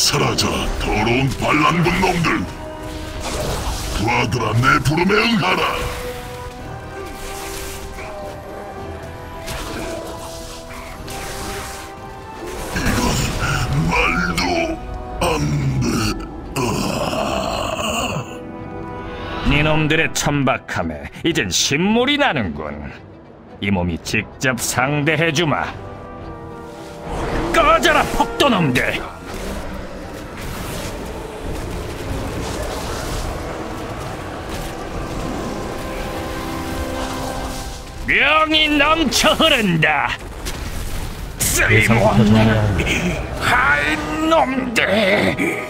사라져라, 더러운 반란군 놈들! 부하들아, 내 부름에 응하라! 이건 말도 안 돼. 니놈들의 천박함에 이젠 신물이 나는군. 이 몸이 직접 상대해주마. 꺼져라, 폭도놈들! 명이 넘쳐 흐른다. 쓸모없는 할놈들!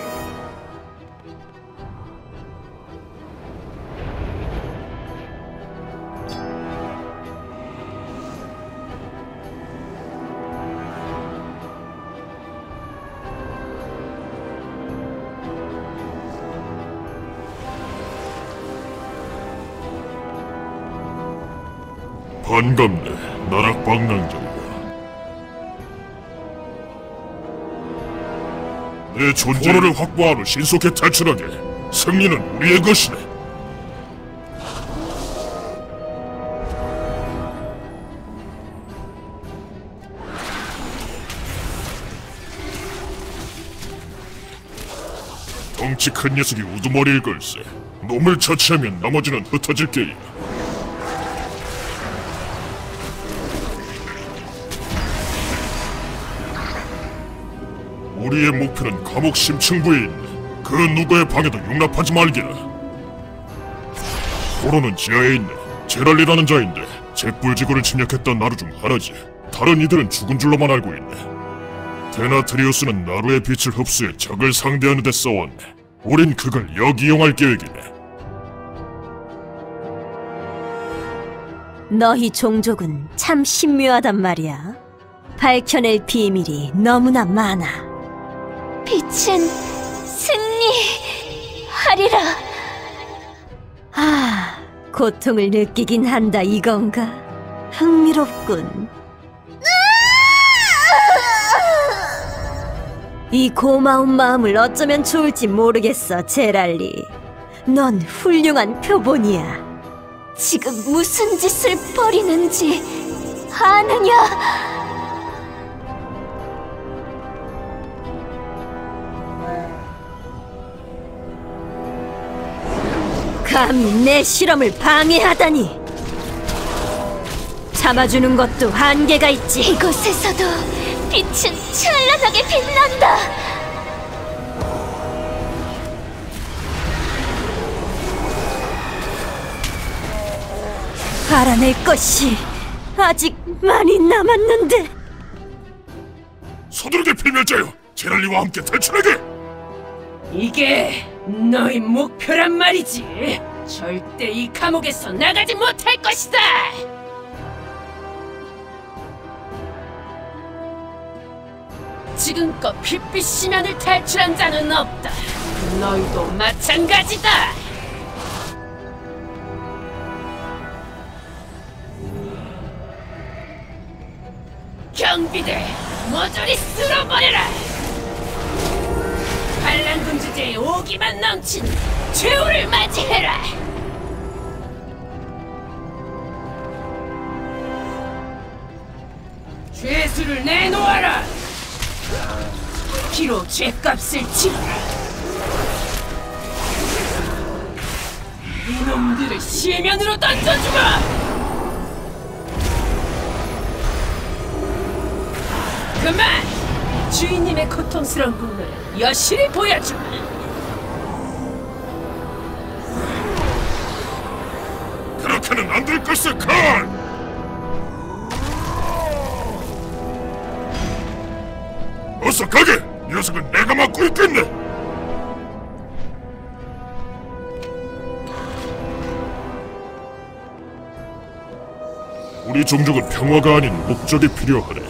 반갑네, 나락방랑자가. 내 존재를 확보한 후 신속히 탈출하게. 승리는 우리의 것이네. 덩치 큰 녀석이 우두머리일 걸세. 놈을 처치하면 나머지는 흩어질 게야. 우리의 목표는 감옥 심층부에 있네. 그 누구의 방해도 용납하지 말기라. 포로는 지하에 있네. 제랄리라는 자인데 잿불지구를 침략했던 나루 중 하나지. 다른 이들은 죽은 줄로만 알고 있네. 데나트리우스는 나루의 빛을 흡수해 적을 상대하는 데 써왔네. 우린 그걸 역이용할 계획이네. 너희 종족은 참 신묘하단 말이야. 밝혀낼 비밀이 너무나 많아. 빛은 승리하리라. 아, 고통을 느끼긴 한다 이건가? 흥미롭군. 이 고마운 마음을 어쩌면 좋을지 모르겠어, 제랄리. 넌 훌륭한 표본이야. 지금 무슨 짓을 벌이는지 아느냐? 감히 내 실험을 방해하다니! 참아주는 것도 한계가 있지. 이곳에서도 빛은 찬란하게 빛난다. 알아낼 것이 아직 많이 남았는데. 서두르게 필멸자여! 제랄리와 함께 탈출하게! 이게 너희 목표란 말이지. 절대 이 감옥에서 나가지 못할 것이다. 지금껏 빛빛 심연을 탈출한 자는 없다. 너희도 마찬가지다. 경비대 모조리 쓸어버려라. 반란군 주제에 오기만 넘치는 최후를 맞이해라. 죄수를 내놓아라. 피로 죄값을 치러라. 이놈들을 시면으로 던져주마. 그만! 주인님의 고통스러운 꿈을 여실히 보여주마. 그렇게는 안 될 걸세, 칼! 어서 가게! 녀석은 내가 맡고 있겠네! 우리 종족은 평화가 아닌 목적이 필요하네.